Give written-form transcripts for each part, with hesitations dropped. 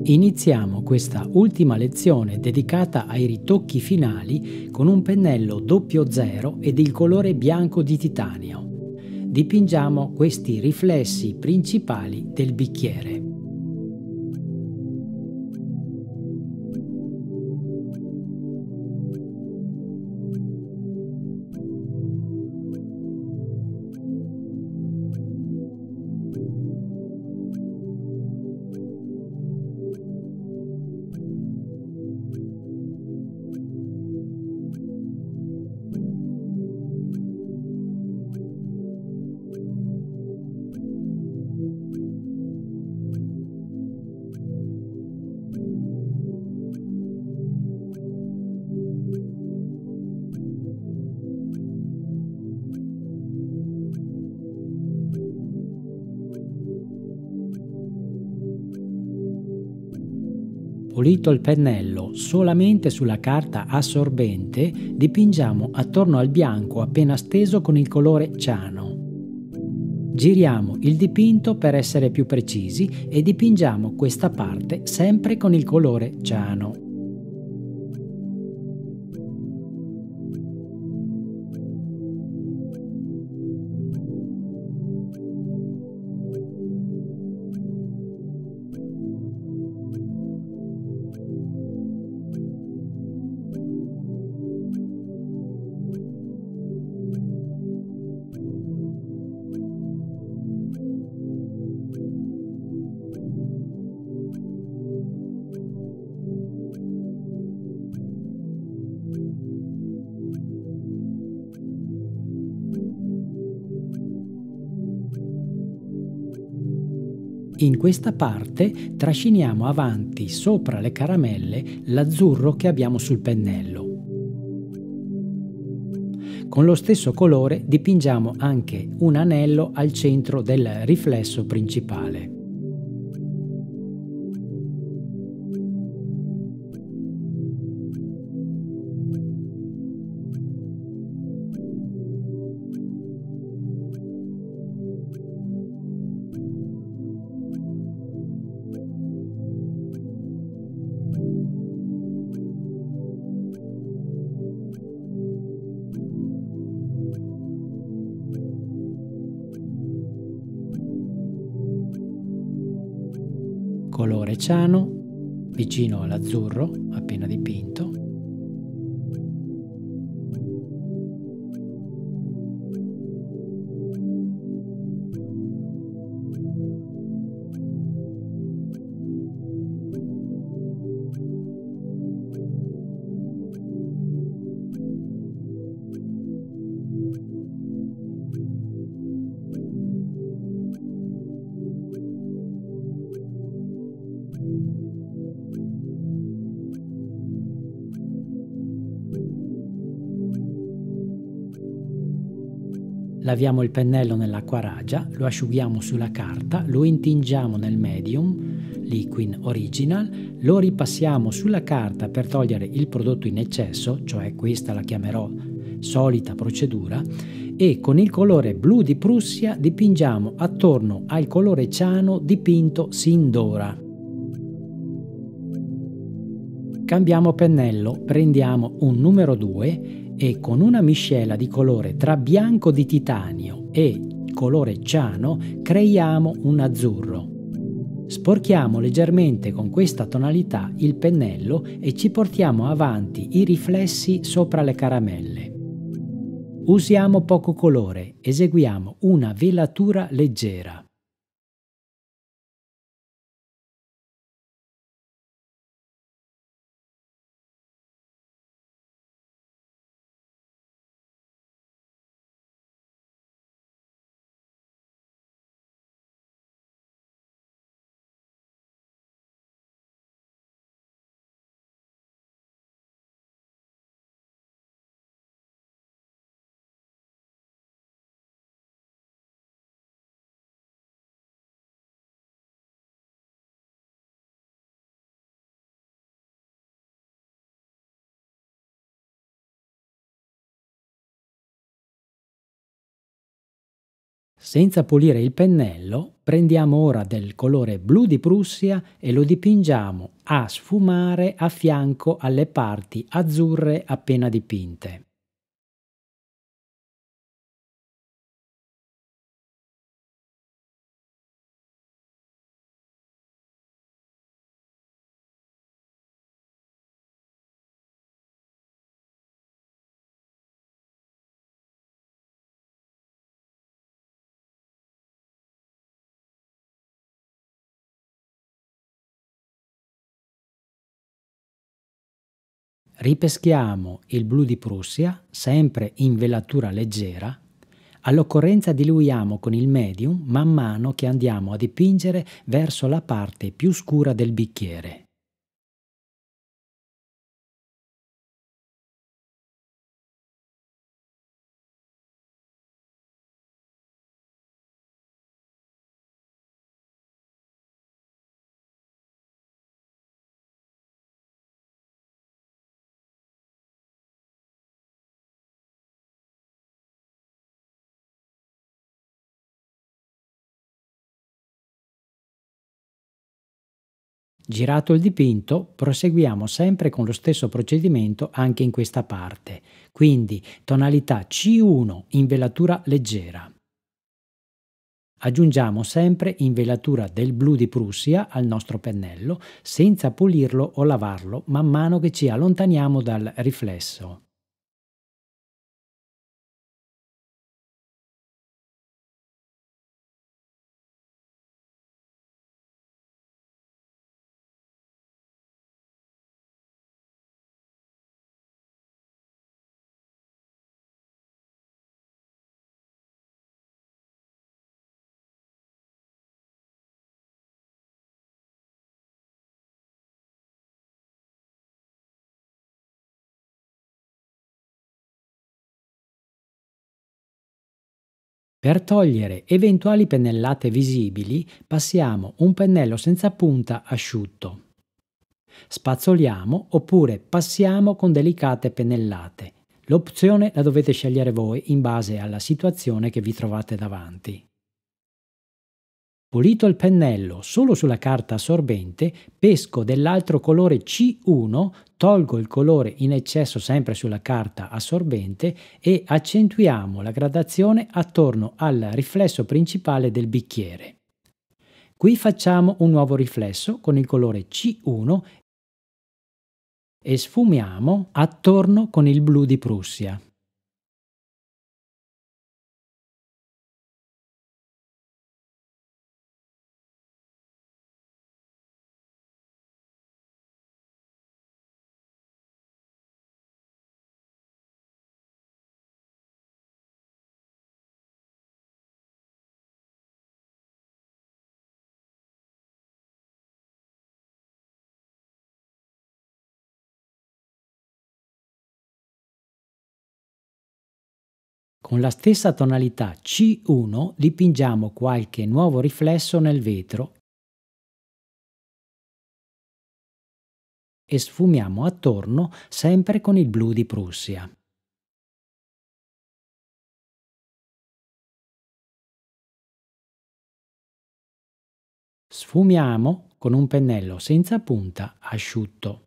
Iniziamo questa ultima lezione dedicata ai ritocchi finali con un pennello 00 ed il colore bianco di titanio. Dipingiamo questi riflessi principali del bicchiere. Pulito il pennello solamente sulla carta assorbente, dipingiamo attorno al bianco appena steso con il colore ciano. Giriamo il dipinto per essere più precisi e dipingiamo questa parte sempre con il colore ciano. In questa parte trasciniamo avanti sopra le caramelle l'azzurro che abbiamo sul pennello. Con lo stesso colore dipingiamo anche un anello al centro del riflesso principale. Colore ciano, vicino all'azzurro appena dipinto. Laviamo il pennello nell'acqua ragia, lo asciughiamo sulla carta, lo intingiamo nel medium, Liquin Original, lo ripassiamo sulla carta per togliere il prodotto in eccesso, cioè questa la chiamerò solita procedura, e con il colore blu di Prussia dipingiamo attorno al colore ciano dipinto sin d'ora. Cambiamo pennello, prendiamo un numero 2 e con una miscela di colore tra bianco di titanio e colore ciano creiamo un azzurro. Sporchiamo leggermente con questa tonalità il pennello e ci portiamo avanti i riflessi sopra le caramelle. Usiamo poco colore, eseguiamo una velatura leggera. Senza pulire il pennello, prendiamo ora del colore blu di Prussia e lo dipingiamo a sfumare a fianco alle parti azzurre appena dipinte. Ripeschiamo il blu di Prussia, sempre in velatura leggera. All'occorrenza diluiamo con il medium man mano che andiamo a dipingere verso la parte più scura del bicchiere. Girato il dipinto, proseguiamo sempre con lo stesso procedimento anche in questa parte, quindi tonalità C1 in velatura leggera. Aggiungiamo sempre in velatura del blu di Prussia al nostro pennello senza pulirlo o lavarlo man mano che ci allontaniamo dal riflesso. Per togliere eventuali pennellate visibili, passiamo un pennello senza punta asciutto. Spazzoliamo oppure passiamo con delicate pennellate. L'opzione la dovete scegliere voi in base alla situazione che vi trovate davanti. Pulito il pennello solo sulla carta assorbente, pesco dell'altro colore C1, tolgo il colore in eccesso sempre sulla carta assorbente e accentuiamo la gradazione attorno al riflesso principale del bicchiere. Qui facciamo un nuovo riflesso con il colore C1 e sfumiamo attorno con il blu di Prussia. Con la stessa tonalità C1 dipingiamo qualche nuovo riflesso nel vetro e sfumiamo attorno sempre con il blu di Prussia. Sfumiamo con un pennello senza punta asciutto.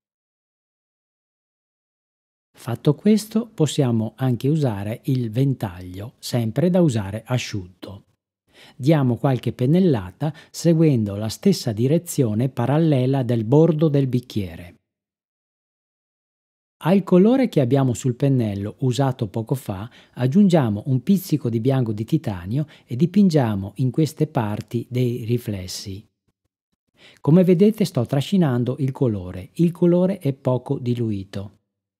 Fatto questo, possiamo anche usare il ventaglio, sempre da usare asciutto. Diamo qualche pennellata seguendo la stessa direzione parallela del bordo del bicchiere. Al colore che abbiamo sul pennello usato poco fa aggiungiamo un pizzico di bianco di titanio e dipingiamo in queste parti dei riflessi. Come vedete sto trascinando il colore è poco diluito.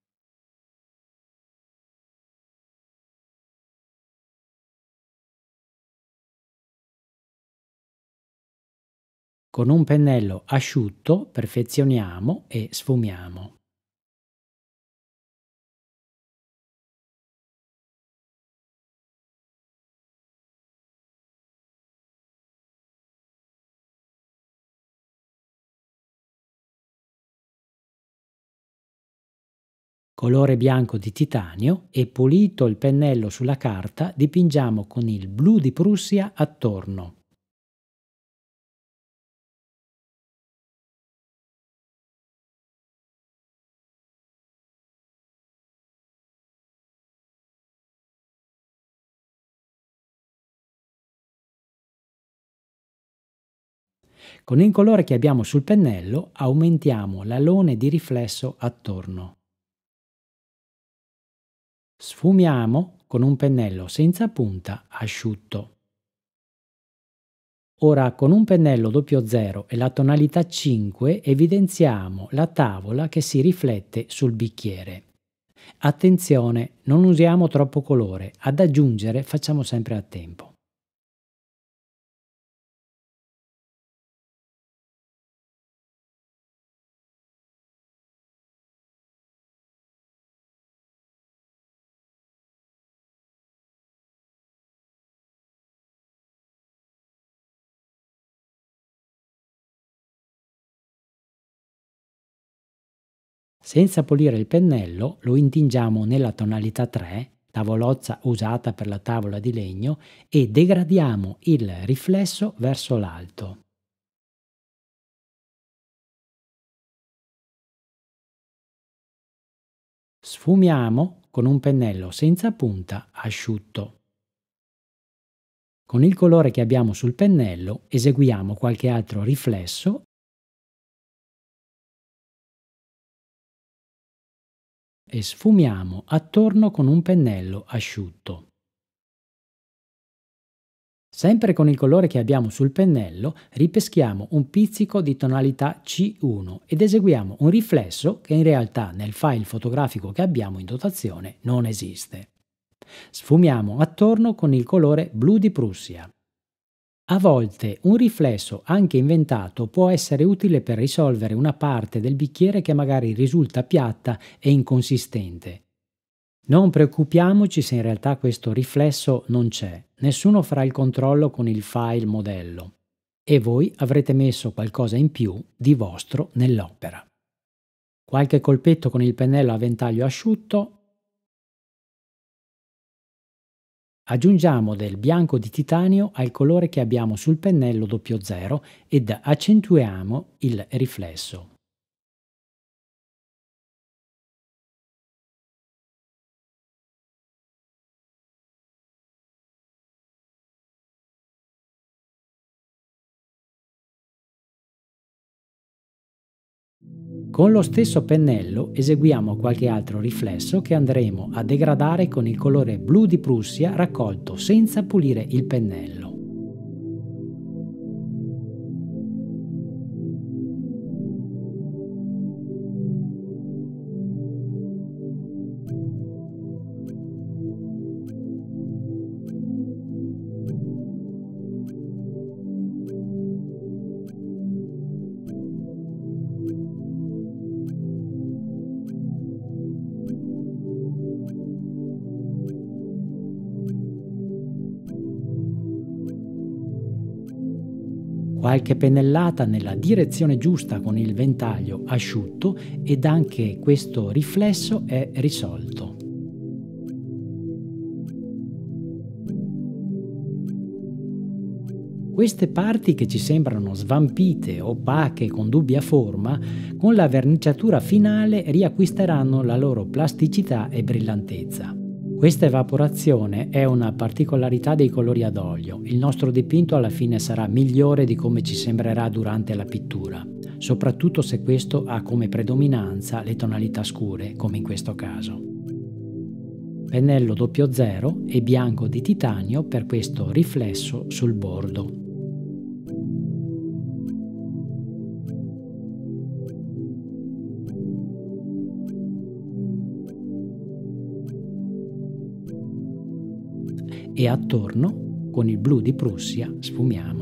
Con un pennello asciutto perfezioniamo e sfumiamo. colore bianco di titanio e pulito il pennello sulla carta dipingiamo con il blu di Prussia attorno. Con il colore che abbiamo sul pennello aumentiamo l'alone di riflesso attorno. Sfumiamo con un pennello senza punta asciutto. Ora con un pennello 00 e la tonalità 5 evidenziamo la tavola che si riflette sul bicchiere. Attenzione, non usiamo troppo colore, ad aggiungere facciamo sempre a tempo. Senza pulire il pennello lo intingiamo nella tonalità 3, tavolozza usata per la tavola di legno, e degradiamo il riflesso verso l'alto. Sfumiamo con un pennello senza punta asciutto. Con il colore che abbiamo sul pennello eseguiamo qualche altro riflesso e sfumiamo attorno con un pennello asciutto. Sempre con il colore che abbiamo sul pennello ripeschiamo un pizzico di tonalità C1 ed eseguiamo un riflesso che in realtà nel file fotografico che abbiamo in dotazione non esiste. Sfumiamo attorno con il colore blu di Prussia. A volte un riflesso anche inventato può essere utile per risolvere una parte del bicchiere che magari risulta piatta e inconsistente. Non preoccupiamoci se in realtà questo riflesso non c'è, nessuno farà il controllo con il file modello e voi avrete messo qualcosa in più di vostro nell'opera. Qualche colpetto con il pennello a ventaglio asciutto. Aggiungiamo del bianco di titanio al colore che abbiamo sul pennello 00 ed accentuiamo il riflesso. Con lo stesso pennello eseguiamo qualche altro riflesso che andremo a degradare con il colore blu di Prussia raccolto senza pulire il pennello. Qualche pennellata nella direzione giusta con il ventaglio asciutto ed anche questo riflesso è risolto. Queste parti che ci sembrano svampite, opache, con dubbia forma, con la verniciatura finale riacquisteranno la loro plasticità e brillantezza. Questa evaporazione è una particolarità dei colori ad olio. Il nostro dipinto alla fine sarà migliore di come ci sembrerà durante la pittura, soprattutto se questo ha come predominanza le tonalità scure, come in questo caso. Pennello 00 e bianco di titanio per questo riflesso sul bordo. E attorno con il blu di Prussia sfumiamo.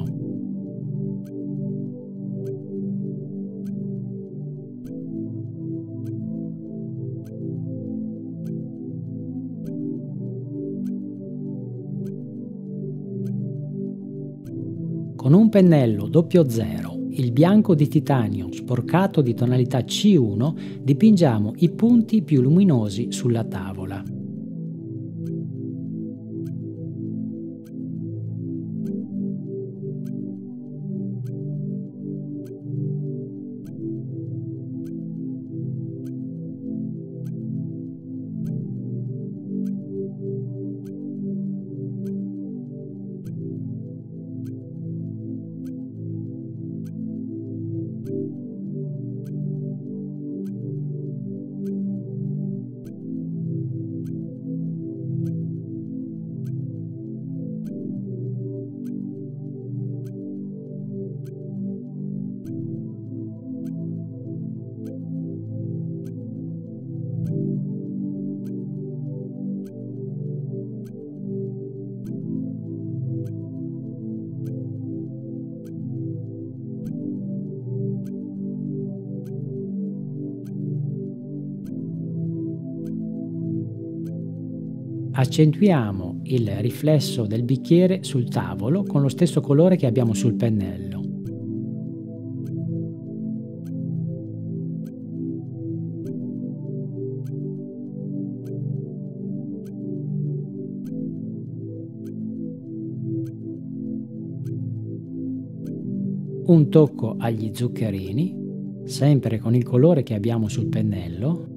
Con un pennello 00 il bianco di titanio sporcato di tonalità C1 dipingiamo i punti più luminosi sulla tavola. Accentuiamo il riflesso del bicchiere sul tavolo con lo stesso colore che abbiamo sul pennello. Un tocco agli zuccherini, sempre con il colore che abbiamo sul pennello.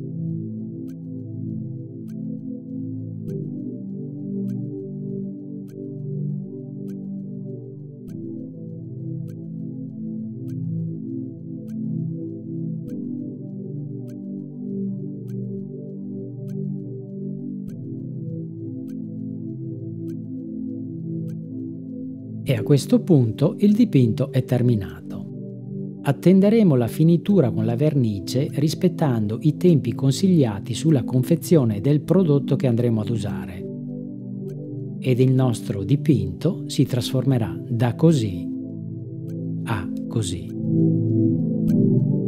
E a questo punto il dipinto è terminato. Attenderemo la finitura con la vernice rispettando i tempi consigliati sulla confezione del prodotto che andremo ad usare. Ed il nostro dipinto si trasformerà da così a così.